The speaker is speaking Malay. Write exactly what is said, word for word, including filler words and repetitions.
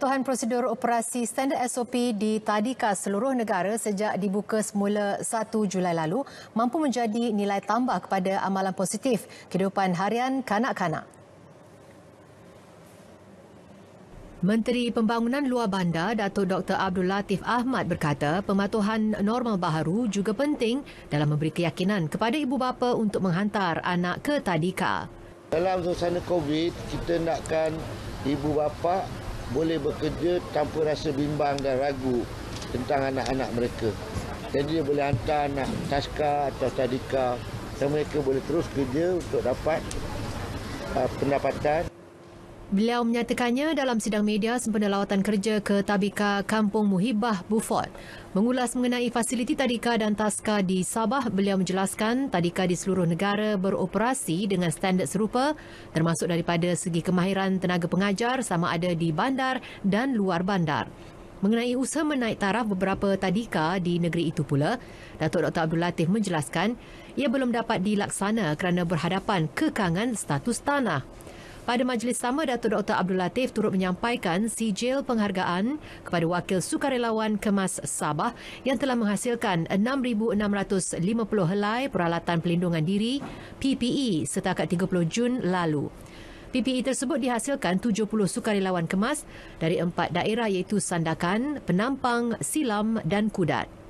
Pematuhan prosedur operasi standard S O P di tadika seluruh negara sejak dibuka semula satu Julai lalu mampu menjadi nilai tambah kepada amalan positif kehidupan harian kanak-kanak. Menteri Pembangunan Luar Bandar Datuk Doktor Abdul Latif Ahmad berkata pematuhan normal baharu juga penting dalam memberi keyakinan kepada ibu bapa untuk menghantar anak ke tadika. Dalam suasana COVID, kita nakkan ibu bapa boleh bekerja tanpa rasa bimbang dan ragu tentang anak-anak mereka. Jadi dia boleh hantar anak taska atau tadika dan mereka boleh terus kerja untuk dapat uh, pendapatan. Beliau menyatakannya dalam sidang media sempena lawatan kerja ke Tabika Kampung Muhibah Beaufort. Mengulas mengenai fasiliti tadika dan taska di Sabah, beliau menjelaskan tadika di seluruh negara beroperasi dengan standard serupa termasuk daripada segi kemahiran tenaga pengajar sama ada di bandar dan luar bandar. Mengenai usaha menaik taraf beberapa tadika di negeri itu pula, Datuk Doktor Abdul Latif menjelaskan ia belum dapat dilaksana kerana berhadapan kekangan status tanah. Pada majlis sama, Datuk Doktor Abdul Latif turut menyampaikan sijil penghargaan kepada wakil sukarelawan Kemas Sabah yang telah menghasilkan enam ribu enam ratus lima puluh helai peralatan pelindungan diri P P E setakat tiga puluh Jun lalu. P P E tersebut dihasilkan tujuh puluh sukarelawan Kemas dari empat daerah iaitu Sandakan, Penampang, Silam dan Kudat.